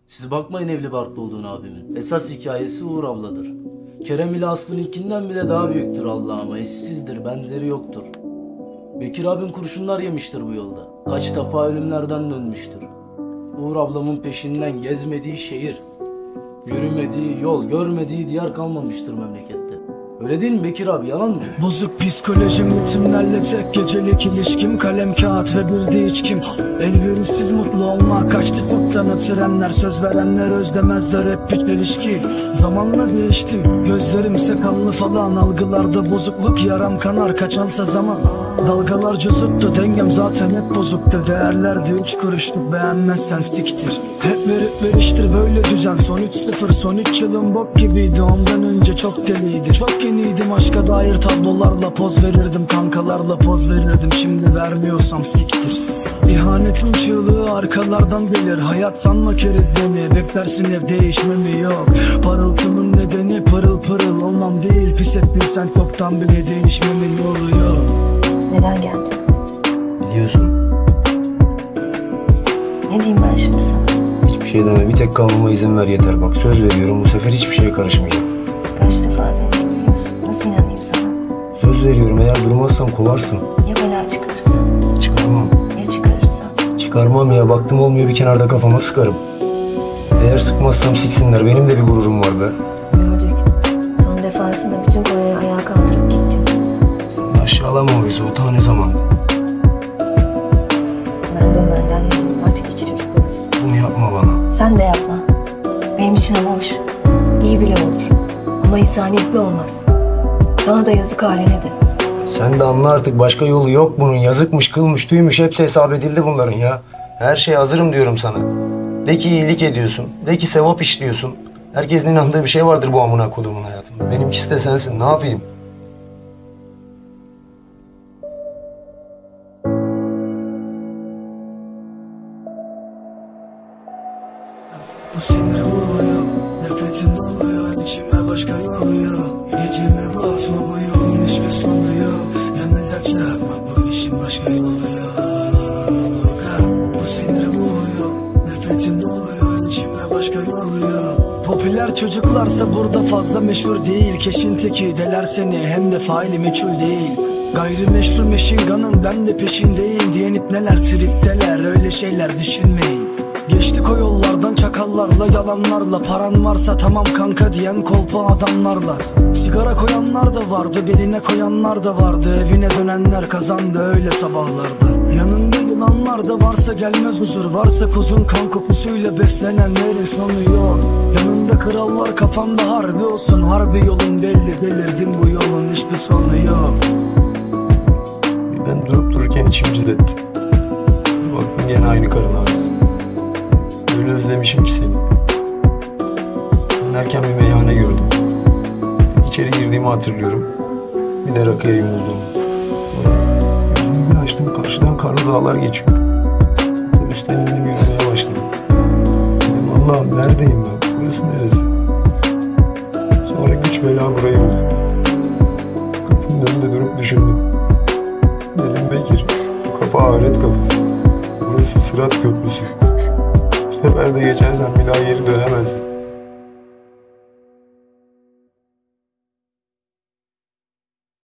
Siz bakmayın evli barklı olduğunu abimin. Esas hikayesi Uğur abladır. Kerem ile Aslı'nınkinden bile daha büyüktür Allah'ıma. Eşsizdir, benzeri yoktur. Bekir abim kurşunlar yemiştir bu yolda. Kaç defa ölümlerden dönmüştür. Uğur ablamın peşinden gezmediği şehir, yürümediği yol, görmediği diyar kalmamıştır memlekette. Öyle değil mi Bekir abi, yalan mı? Bozuk psikolojim, ritimlerle tek gecelik ilişkim, kalem kağıt ve bir de içkim. Elverişsiz mutlu olmak kaçtı çoktan, trenler söz verenler özlemezler hep bir çelişki. Zamanla değiştim, gözlerim sakallı falan, algılarda bozukluk, yaram kanar kaçansa zaman. Dalgalarca zıttı, dengem zaten hep bozuktu, değerlerdi 3 kuruşluk, beğenmezsen siktir. Hep verip veriştir böyle düzen, son 3-0, son 3 yılım bok gibiydi, ondan önce çok deliydi. Çok yeniydim, aşka dair tablolarla poz verirdim, kankalarla poz verirdim, şimdi vermiyorsam siktir. İhanetin çığlığı arkalardan gelir, hayat sanma kerizlemi, beklersin ev değişmemi yok. Parıltımın nedeni pırıl pırıl olmam değil, pis etmişsen çoktan bile değişmemin oluyor. Neden geldin? Biliyorsun. Ne diyeyim ben şimdi sana? Hiçbir şey deme, bir tek kalmama izin ver yeter. Bak söz veriyorum, bu sefer hiçbir şeye karışmayacağım. Kaç defa denedim biliyorsun. Nasıl inanayım sana? Söz veriyorum, eğer durmazsan kovarsın. Ya bela çıkarırsa? Çıkarmam. Ya çıkarırsa? Çıkarmam ya, baktım olmuyor bir kenarda kafama sıkarım. Eğer sıkmazsam siksinler, benim de bir gururum var be. Gördük. Son defasında bütün Kore'yi ayağa kaldırıp gittin. Sen aşağılama o bizi, o ta ne zaman? Ben dönmenden yanım. Artık 2 çocuk babası. Bunu yapma bana. Sen de yapma. Benim için ama hoş. İyi bile olur. Ama insaniyetli olmaz. Sana da yazık haline de. Sen de anla artık, başka yolu yok bunun. Yazıkmış, kılmış, tüymüş, hepsi hesap edildi bunların ya. Her şeye hazırım diyorum sana. De ki iyilik ediyorsun, de ki sevap işliyorsun. Herkesin inandığı bir şey vardır bu amına kodumun hayatında. Benimkisi de sensin, ne yapayım? Bu sinirim oluyor, nefretim oluyor, içime başka yolu yok. Geceme basma bu yolun hiçbir sonu yok. Yanacak yakma bu işin başka yolu yok. Bu sinirim oluyor, nefretim oluyor, içime başka yolu yok. Popüler çocuklarsa burada fazla meşhur değil. Keşin teki deler seni, hem de faili meçhul değil. Gayrimeşru meşinganın ben de peşindeyim diyenip neler tripteler, öyle şeyler düşünmeyin. Geçtik o yollardan çakallarla, yalanlarla, paran varsa tamam kanka diyen kolpa adamlarla. Sigara koyanlar da vardı, beline koyanlar da vardı, evine dönenler kazandı öyle sabahlarda. Yanında yılanlar da varsa gelmez huzur, varsa kuzun kan kokusuyla beslenenlerin sonu yok. Yanında krallar, kafanda harbi olsun, harbi yolun belli, belirdin bu yolun hiçbir sonu yok. Ben durup dururken içim cızletti. Baktım gene aynı karın ağrısı. Öyle özlemişim ki seni. Dönerken bir meyhane gördüm. İçeri girdiğimi hatırlıyorum. Bir de rakıya yumuldum. Yüzümü bir açtım, karşıdan karlı dağlar geçiyor. Otobüsten indim, yürümeye başladım. Dedim Allah'ım neredeyim ben? Burası neresi? Sonra güç bela burayı buldum. Kapının önünde durup düşündüm. Dedim Bekir, bu kapı ahiret kapısı. Burası Sırat Köprüsü. Bu sefer de geçersen bir daha geri dönemezsin.